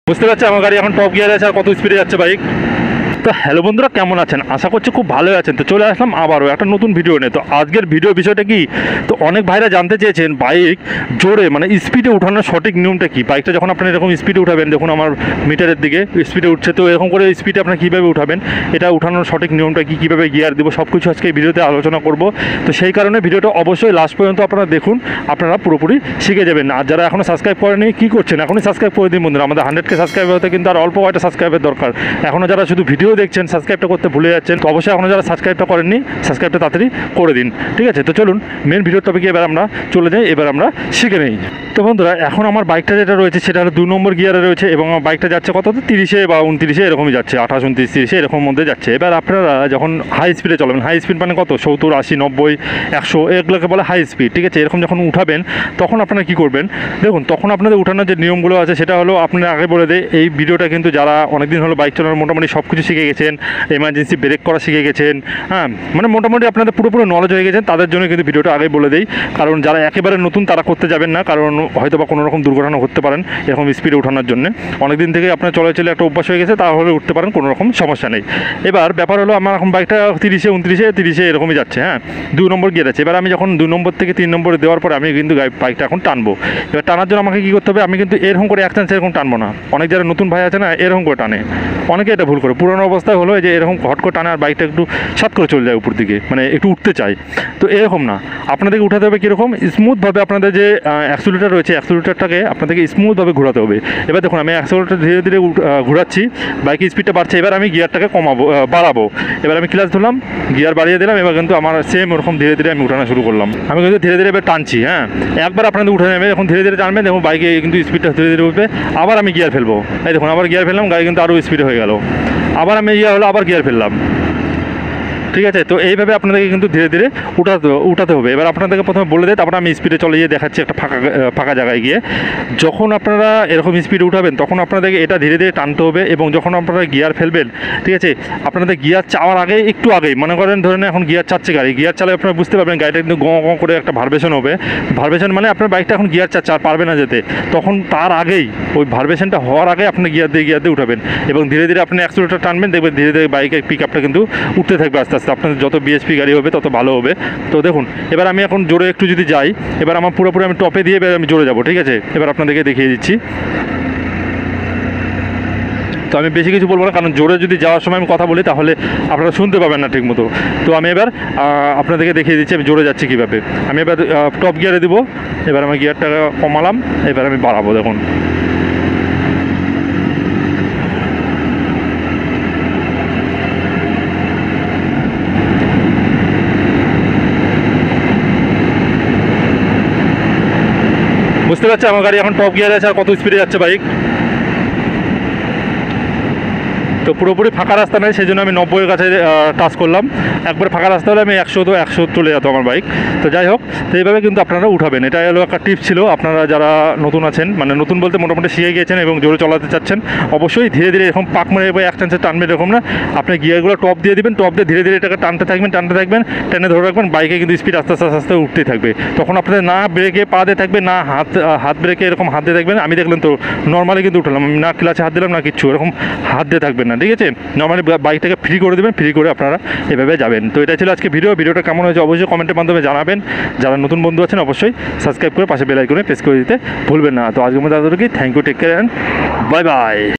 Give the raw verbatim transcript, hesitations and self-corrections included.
বুঝতে পারছি আমার গাড়ি এখন টপ গিয়ারে আছে আর কত স্পিডে যাচ্ছে বাইক। তো হ্যালো বন্ধুরা, কেমন আছেন? আশা করছি খুব ভালোই আছেন। তো চলে আসলাম আবারও একটা নতুন ভিডিও নিয়ে। তো আজকের ভিডিও বিষয়টা কি, তো অনেক ভাইরা জানতে চেয়েছেন বাইক জোরে মানে স্পিডে উঠানোর সঠিক নিয়মটা কি। বাইকটা যখন আপনি এরকম স্পিডে উঠাবেন, দেখুন আমার মিটারের দিকে স্পিডে উঠছে, তো এরকম করে স্পিডে আপনার কীভাবে উঠাবেন, এটা উঠানোর সঠিক নিয়মটা কি, কীভাবে গিয়ার দেবো, সব কিছু আজকে এই ভিডিওতে আলোচনা করব। তো সেই কারণে ভিডিওটা অবশ্যই লাস্ট পর্যন্ত আপনারা দেখুন, আপনারা পুরোপুরি শিখে যাবেন। আর যারা এখনও সাবস্ক্রাইব করেনি, কী করছেন, এখনই সাবস্ক্রাইব করে দিন বন্ধুরা। আমাদের হান্ড্রেড কে সাবস্ক্রাইব হতে কিন্তু আর অল্প কয়টা সাবস্ক্রাইবের দরকার। এখনও যারা শুধু ভিডিও দেখছেন, সাবস্ক্রাইবটা করতে ভুলে যাচ্ছেন, তো অবশ্যই এখনও যারা সাবস্ক্রাইবটা করেননি, সাবস্ক্রাইবটা তাড়াতাড়ি করে দিন, ঠিক আছে? তো চলুন মেন ভিডিওর টপিকে এবার আমরা চলে যাই, এবার আমরা শিখে নিই। তো বন্ধুরা, এখন আমার বাইকটা যেটা রয়েছে সেটা হলো দুই নম্বর গিয়ারে রয়েছে এবং আমার বাইকটা যাচ্ছে কত, তিরিশে বা উনত্রিশে এরকমই যাচ্ছে, আঠাশ উনত্রিশ তিরিশে এরকম মধ্যে যাচ্ছে। এবার আপনারা যখন হাই স্পিডে চলাবেন, হাই স্পিড মানে কত, সত্তর আশি নব্বই একশো, এগুলোকে বলে হাই স্পিড, ঠিক আছে? এরকম যখন উঠাবেন তখন আপনারা কী করবেন, দেখুন তখন আপনাদের উঠানোর যে নিয়মগুলো আছে সেটা হলো, আপনারা আগে বলে দেয় এই ভিডিওটা কিন্তু যারা অনেকদিন হলো বাইক চালানোর মোটামুটি সব কিছু শিখে গেছেন, এমার্জেন্সি ব্রেক করা শিখে গেছেন, হ্যাঁ মানে মোটামুটি আপনাদের পুরোপুরি নলেজ হয়ে গেছেন, তাদের জন্য কিন্তু ভিডিওটা আগে বলে দেই। কারণ যারা একেবারে নতুন তারা করতে যাবেন না, কারণ হয়তো বা কোনো রকম দুর্ঘটনা ঘটতে পারেন এরকম স্পিডে ওঠানোর জন্য। অনেক দিন থেকে আপনার চলে চলে একটা অভ্যাস হয়ে গেছে, তাহলে উঠতে পারেন, কোনো রকম সমস্যা নেই। এবার ব্যাপার হলো, আমার এখন বাইকটা তিরিশে উনত্রিশে তিরিশে এরকমই যাচ্ছে, হ্যাঁ দুই নম্বর গিয়ার আছে। এবার আমি যখন দুই নম্বর থেকে তিন নম্বরে দেওয়ার পর আমি কিন্তু বাইকটা এখন টানবো। এবার টানার জন্য আমাকে কী করতে হবে, আমি কিন্তু এরকম করে এক চান্স এরকম টানবো না। অনেক যারা নতুন ভাই আছে না, এরকম করে টানে, অনেকে এটা ভুল করে। পুরোনো অবস্থায় হলো যে এরকম হট করে টানে আর বাইকটা একটু সাত করে চলে যায় উপর দিকে, মানে একটু উঠতে চায়। তো এরকম না, আপনাদেরকে উঠাতে হবে কীরকম, স্মুথভাবে আপনাদের যে অ্যাক্সিলারেটর রয়েছে, অ্যাক্সিলারেটরটাকে আপনাদেরকে স্মুথভাবে ঘোরাতে হবে। এবার দেখুন আমি অ্যাক্সিলারেটর ধীরে ধীরে ঘোরাচ্ছি, বাইকের স্পিডটা বাড়ছে। এবার আমি গিয়ারটাকে কমাবো, বাড়াবো। এবার আমি ক্লাচ ধরলাম, গিয়ার বাড়িয়ে দিলাম। এবার কিন্তু আমার সেম ওরকম ধীরে ধীরে আমি উঠানো শুরু করলাম। আমি কিন্তু ধীরে ধীরে এবার টানছি, হ্যাঁ একবার আপনাদের উঠে নেবে, এখন ধীরে ধীরে টানবেন, দেখুন বাইকে কিন্তু স্পিডটা ধীরে ধীরে উঠবে। আবার আমি গিয়ার ফেলবো, এই দেখুন আবার গিয়ার ফেললাম, গাড়ি কিন্তু আরও স্পিড হয়ে গেল। আবার আমি ইয়ে হলো, আবার গিয়ার ফেললাম, ঠিক আছে? তো এইভাবে আপনাদেরকে কিন্তু ধীরে ধীরে উঠাতে উঠাতে হবে। এবার আপনাদেরকে প্রথমে বলে দেয়, তারপরে আমি স্পিডে চলে গিয়ে দেখাচ্ছি একটা ফাঁকা ফাঁকা জায়গায় গিয়ে। যখন আপনারা এরকম স্পিডে উঠাবেন তখন আপনাদেরকে এটা ধীরে ধীরে টানতে হবে, এবং যখন আপনারা গিয়ার ফেলবেন, ঠিক আছে, আপনাদের গিয়ার চাওয়ার আগে একটু আগেই, মনে করেন ধরেন এখন গিয়ার চাচ্ছে গাড়ি, গিয়ার চালে আপনারা বুঝতে পারবেন গাড়িটা কিন্তু গঁ গঁ করে একটা ভাইব্রেশন হবে। ভাইব্রেশন মানে আপনার বাইকটা এখন গিয়ার চাচ্ছে আর পারবে না যেতে, তখন তার আগেই ওই ভাইব্রেশনটা হওয়ার আগে আপনি গিয়ার দিয়ে গিয়ার দিয়ে উঠাবেন এবং ধীরে ধীরে আপনি অ্যাক্সিলারেটর টানবেন, দেখবেন ধীরে ধীরে বাইকের পিক আপটা কিন্তু উঠতে থাকবে আস্তে আস্তে। আপনাদের যত বিএসপি গাড়ি হবে তত ভালো হবে। তো দেখুন এবার আমি এখন জোরে একটু যদি যাই, এবার আমার পুরোপুরি আমি টপে দিয়ে এবার আমি জোরে যাব, ঠিক আছে? এবার আপনাদেরকে দেখিয়ে দিচ্ছি। তো আমি বেশি কিছু বলবো না, কারণ জোরে যদি যাওয়ার সময় আমি কথা বলি তাহলে আপনারা শুনতে পাবেন না ঠিক মতো। তো আমি এবার আপনাদেরকে দেখিয়ে দিচ্ছি আমি জোরে যাচ্ছি কীভাবে। আমি এবার টপ গিয়ারে দেবো, এবার আমি গিয়ারটা কমালাম, এবার আমি বাড়াবো, দেখুন বুঝতে পারছি আমার গাড়ি এখন টপ গিয়ারে আছে আর কত স্পিডে যাচ্ছে বাইক। তো পুরোপুরি ফাঁকা রাস্তা নেই, সেই জন্য আমি নব্বইয়ের কাছে টাচ করলাম। একবার ফাঁকা রাস্তা হলে আমি একশো তো একশো চলে যেত আমার বাইক। তো যাই হোক, তো এইভাবে কিন্তু আপনারা উঠাবেন। এটা হলো একটা টিপস ছিল, আপনারা যারা নতুন আছেন, মানে নতুন বলতে মোটামুটি শিখে গিয়েছেন এবং জোরে চালাতে চাচ্ছেন, অবশ্যই ধীরে ধীরে এরকম পাক মেরে বা এক চান্সে টানবেন এরকম না। আপনি গিয়ারগুলো টপ দিয়ে দিবেন, টপ দিয়ে ধীরে ধীরে এটাকে টানতে থাকবেন টানতে থাকবেন টেনে ধরে রাখবেন, বাইকে কিন্তু স্পিড আস্তে আস্তে আস্তে উঠতেই থাকবে। তখন আপনাদের না ব্রেকে পা দিয়ে থাকবে, না হাত হাত ব্রেকে এরকম হাত দিয়ে থাকবেন। আমি দেখলেন তো নর্মালি কিন্তু উঠলাম, আমি না ক্লাচে হাত দিলাম না কিচ্ছু, এরকম হাত দিয়ে থাকবেন না, ঠিক আছে? নর্মালি বাইকটাকে ফ্রি করে দেবেন, ফ্রি করে আপনারা এভাবে যাবেন। তো এটা ছিল আজকে ভিডিও। ভিডিওটা কেমন হয়েছে অবশ্যই কমেন্টের মাধ্যমে জানাবেন। যারা নতুন বন্ধু আছেন অবশ্যই সাবস্ক্রাইব করে পাশে বেল আইকনে প্রেস করে দিতে ভুলবেন না। তো আজকের মধ্যে আপনাদেরকে thank you, take care and bye by.